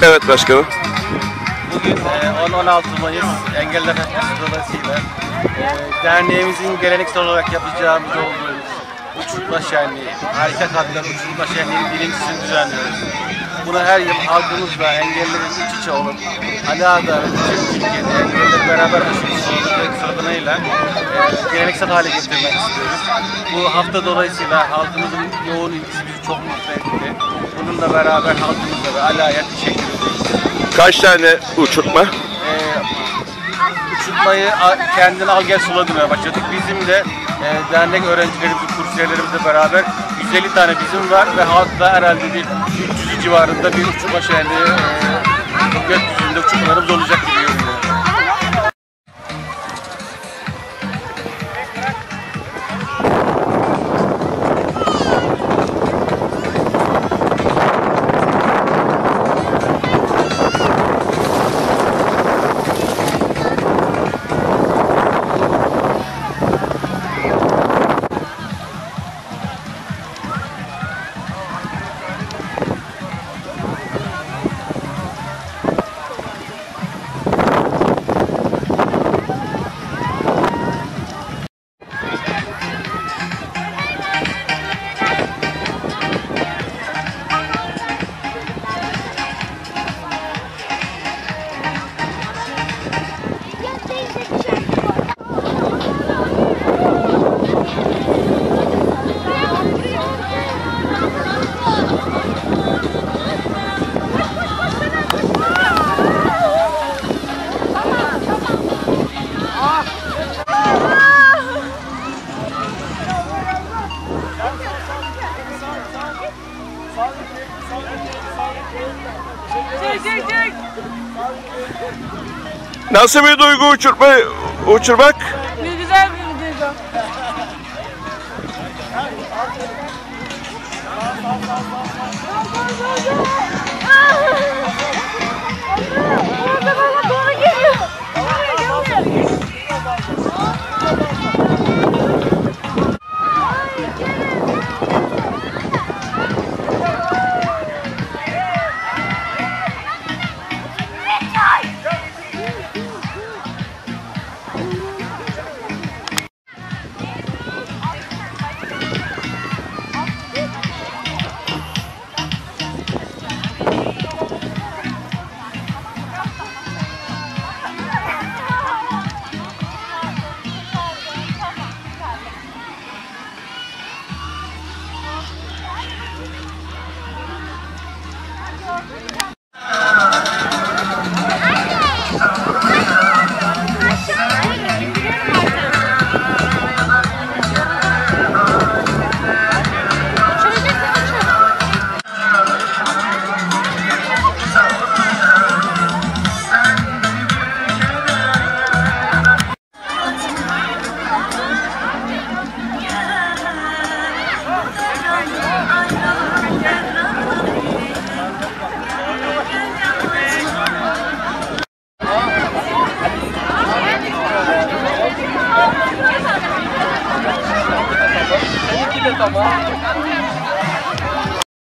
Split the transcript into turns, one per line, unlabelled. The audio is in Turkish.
Evet başkanım.
Bugün 10-16 Mayıs Engeller Haftası dolayısıyla derneğimizin geleneksel olarak yapacağımız olduğu uçurtma şenliği, harika kadınlar uçurtma şenliğinin birincisini düzenliyoruz. Bunu her yıl halkımızla, engellerin iç içe olup Ala'da ve tüm Türkiye'de engelleri beraber aşırı sloganıyla geleneksel hale getirmek istiyoruz. Bu hafta dolayısıyla halkımızın yoğun ilgisi bizi çok mutlu etti. Bununla beraber halkımıza ve Ala'ya teşekkür ederiz.
Kaç tane uçurtma?
Uçurtmayı kendine al gel sloganına başladık. Bizim de dernek öğrencilerimizle, kursiyerlerimizle beraber 150 tane bizim var ve halkla herhalde bir 300 civarında bir uçurtma şenliği gökyüzünde uçurtmalarımız olacak gibi görünüyor.
Nasıl bir duygu uçurmak?
Güzel bir duygu. Orada bana doğru geliyor. Tamam.